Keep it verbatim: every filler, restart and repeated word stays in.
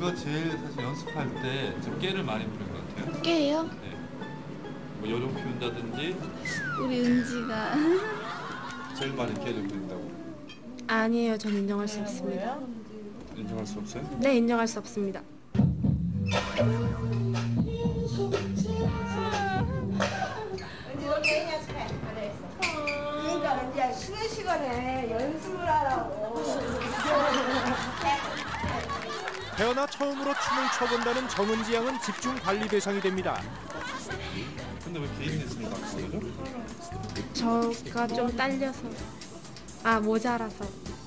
누가 제일 사실 연습할 때 좀 깨를 많이 부린 것 같아요? 깨요? 네. 뭐 요령 피운다든지. 우리 은지가. 제일 많이 깨를 부린다고? 아니에요. 전 인정할 수 없습니다. 인정할 수 없어요? 네, 인정할 수 없습니다. 그러니까 이제 쉬는 시간에 연습을 하라고. 태어나 처음으로 춤을 춰본다는 정은지 양은 집중 관리 대상이 됩니다. 근데 왜 개인 레슨을 받는 거죠? 저가 좀 딸려서. 아, 모자라서.